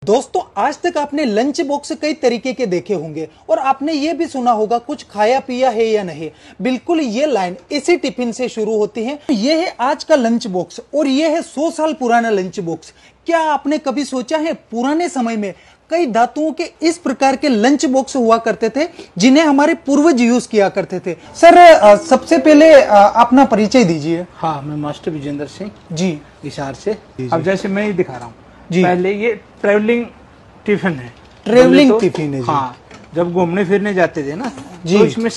दोस्तों आज तक आपने लंच बॉक्स कई तरीके के देखे होंगे और आपने ये भी सुना होगा कुछ खाया पिया है या नहीं। बिल्कुल ये लाइन इसी टिफिन से शुरू होती है। ये है आज का लंच बॉक्स और ये है 100 साल पुराना लंच बॉक्स। क्या आपने कभी सोचा है पुराने समय में कई धातुओं के इस प्रकार के लंच बॉक्स हुआ करते थे जिन्हें हमारे पूर्वज यूज किया करते थे। सर सबसे पहले अपना परिचय दीजिए। हाँ, मैं मास्टर विजेंद्र सिंह जी हिसार से। अब जैसे मैं ही दिखा रहा हूँ, जी। पहले ये ट्रेवलिंग टिफिन है। ट्रेवलिंग टिफिन है जी। हाँ, जब घूमने फिरने जाते थे ना जी। तो इसमें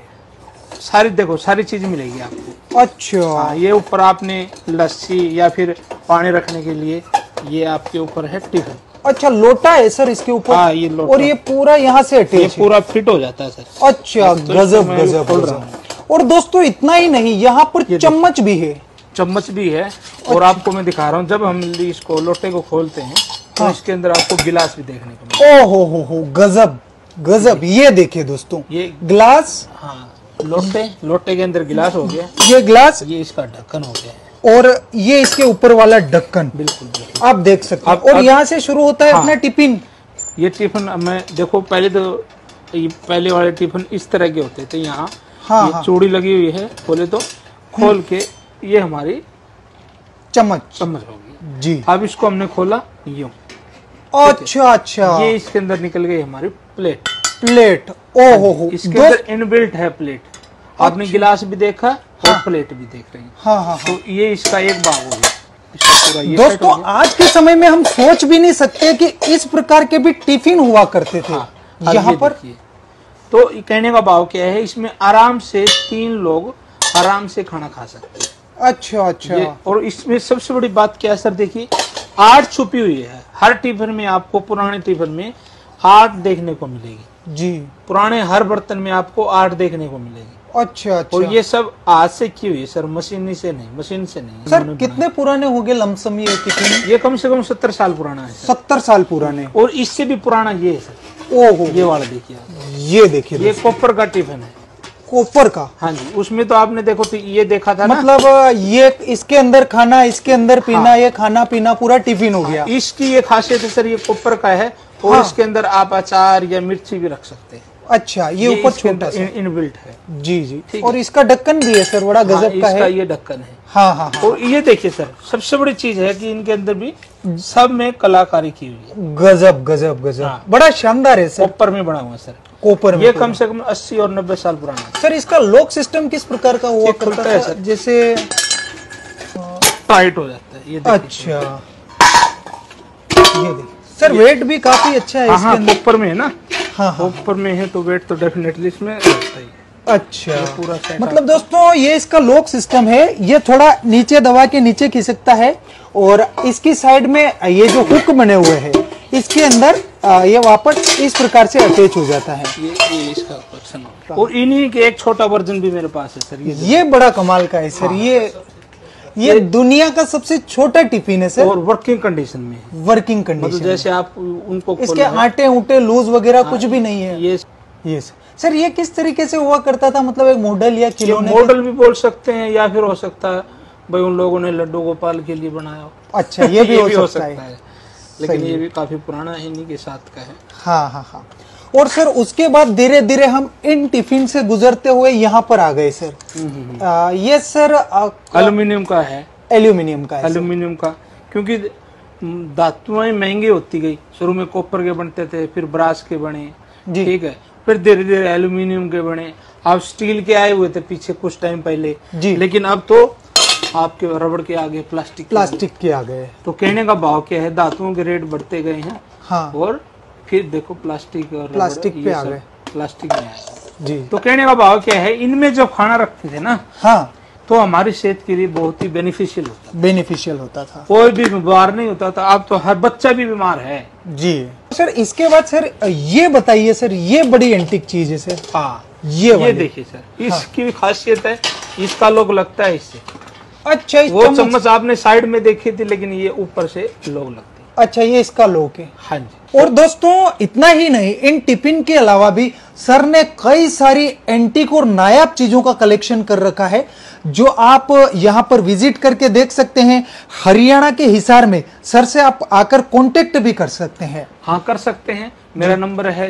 सारी देखो सारी चीज मिलेगी आपको। अच्छा। हाँ, ये ऊपर आपने लस्सी या फिर पानी रखने के लिए ये आपके ऊपर है टिफिन। अच्छा, लोटा है सर इसके ऊपर। हाँ, ये लोटा। और ये पूरा यहाँ से अटैच ये पूरा फिट हो जाता है सर। अच्छा, तो गजब मैं गजब खोल रहा गजब। और दोस्तों इतना ही नहीं, यहाँ पर चम्मच भी है। चम्मच भी है। और आपको मैं दिखा रहा हूँ, जब हम इसको लोटे को खोलते हैं तो इसके अंदर आपको गिलास भी देखने को मिलेगा। ओ हो गजब गजब। ये देखिए दोस्तों, ये ग्लास। हाँ, लोटे के अंदर गिलास हो गया। ये ग्लास, ये इसका ढक्कन हो गया है। और ये इसके ऊपर वाला ढक्कन। बिल्कुल बिल्कुल आप देख सकते हैं। और यहाँ से शुरू होता है हाँ, अपना टिफिन। ये टिफिन मैं देखो, पहले तो ये पहले वाले टिफिन इस तरह के होते थे। यहाँ हाँ, ये हाँ। चूड़ी लगी हुई है, खोले तो खोल के ये हमारी चम्मच होगी जी। अब इसको हमने खोला यूं। अच्छा अच्छा। ये इसके अंदर निकल गई हमारी प्लेट। प्लेट। ओ हो इसके अंदर इनबिल्ट है प्लेट। आपने गिलास भी देखा और प्लेट भी देख रहे हैं। हाँ हाँ। तो ये इसका एक भाग हो गया। इसका पूरा ये दोस्तों आज के समय में हम सोच भी नहीं सकते कि इस प्रकार के भी टिफिन हुआ करते थे। हाँ, यहाँ पर तो कहने का भाव क्या है, इसमें आराम से 3 लोग आराम से खाना खा सकते हैं। अच्छा अच्छा। और इसमें सबसे बड़ी बात क्या है सर, देखिए आर्ट छुपी हुई है। हर टिफिन में आपको, पुराने टिफिन में आर्ट देखने को मिलेगी जी। पुराने हर बर्तन में आपको आर्ट देखने को मिलेगी। अच्छा अच्छा। और ये सब आज से की हुई है सर, मशीन से नहीं। सर कितने पुराने हो गए लमसम ये टिफिन? ये कम से कम 70 साल पुराना है सर। 70 साल पुराने। और इससे भी पुराना ये है सर। ओहो, ये वाला देखिए आप। ये देखिए, ये कॉपर का टिफिन है। कॉपर का? हाँ जी। उसमें तो आपने देखो तो ये देखा था मतलब ना? ये इसके अंदर खाना, इसके अंदर पीना। हाँ। ये खाना पीना पूरा टिफिन हो गया। इसकी ये खासियत है सर, ये कॉपर का है। और इसके अंदर आप अचार या मिर्ची भी रख सकते हैं। अच्छा, ये ऊपर छोटा सा इनबिल्ट है जी जी। और इसका ढक्कन भी है सर, बड़ा गजब का है। ये ढक्कन है। हाँ हाँ। और ये देखिए सर, सबसे बड़ी चीज है कि इनके अंदर भी सब में कलाकारी की हुई है। गजब गजब गजब। बड़ा शानदार है सर। कॉपर में बना हुआ सर। कॉपर में ये कम से कम 80 और 90 साल पुराना है सर। इसका लॉक सिस्टम किस प्रकार का हुआ करता है सर? जैसे टाइट हो जाता है ये। अच्छा, ये देखिए सर, वेट भी काफी अच्छा है इसके अंदर। कॉपर में है ना? हाँ हाँ। ऊपर में है तो वेट तो डेफिनेटली इसमें रहता ही है। अच्छा, पूरा मतलब दोस्तों ये इसका लॉक सिस्टम है। ये थोड़ा नीचे दबा के नीचे खिसकता है और इसकी साइड में ये जो हुक बने हुए हैं इसके अंदर ये वापस इस प्रकार से अटैच हो जाता है। ये इसका ऑप्शन है। और इन्हीं के एक छोटा वर्जन भी मेरे पास है सर। ये बड़ा कमाल का है सर। ये दुनिया का सबसे छोटा टिफिन है सर। और वर्किंग कंडीशन में है। वर्किंग कंडीशन मतलब जैसे आप उनको इसके आटे उटे लूज वगैरह कुछ भी नहीं है। ये सर ये किस तरीके से हुआ करता था? मतलब एक मॉडल या खिलौने? मॉडल भी बोल सकते हैं या फिर हो सकता है भाई उन लोगों ने लड्डू गोपाल के लिए बनाया हो। अच्छा, ये भी हो सकता है। लेकिन ये भी काफी पुराना है, इन्हीं के साथ का है। हाँ हाँ हाँ। और सर उसके बाद धीरे धीरे हम इन टिफिन से गुजरते हुए यहाँ पर आ गए सर। ये सर एल्यूमिनियम का है। एल्यूमिनियम का है। एल्यूमिनियम का, क्योंकि धातुएं महंगी होती गई। शुरू में कॉपर के बनते थे, फिर ब्रास के बने, ठीक है, फिर धीरे धीरे एल्यूमिनियम के बने। अब स्टील के आए हुए थे पीछे कुछ टाइम पहले जी। लेकिन अब तो आपके रबड़ के आगे प्लास्टिक के आ गए। तो कहने का भाव क्या है, धातुओं के रेट बढ़ते गए हैं। हाँ। और फिर देखो प्लास्टिक पे आ गए। प्लास्टिक में आया जी। तो कहने का भाव क्या है, इनमें जब खाना रखते थे ना, हाँ, तो हमारी सेहत के लिए बहुत ही बेनिफिशियल होता था। कोई भी बीमार नहीं होता था। अब तो हर बच्चा भी बीमार है जी। सर इसके बाद सर ये बताइए सर, ये बड़ी एंटीक चीज है सर। हाँ, ये देखिए सर, इसकी खासियत है, इसका लोग लगता है इससे। अच्छा, वो चम्मच आपने साइड में देखी थी, लेकिन ये ऊपर से लोग लगते हैं। अच्छा, ये इसका लॉक है। हाँ जी। और दोस्तों इतना ही नहीं, इन टिफिन के अलावा भी सर ने कई सारी एंटीक और नायाब चीजों का कलेक्शन कर रखा है, जो आप यहां पर विजिट करके देख सकते हैं। हरियाणा के हिसार में सर से आप आकर कांटेक्ट भी कर सकते हैं। हाँ, कर सकते हैं। मेरा नंबर है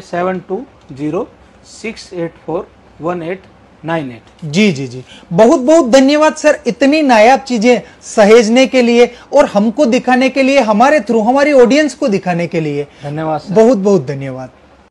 7206841898। जी जी जी, बहुत बहुत धन्यवाद सर, इतनी नायाब चीजें सहेजने के लिए और हमको दिखाने के लिए, हमारे थ्रू हमारी ऑडियंस को दिखाने के लिए धन्यवाद सर। बहुत बहुत धन्यवाद।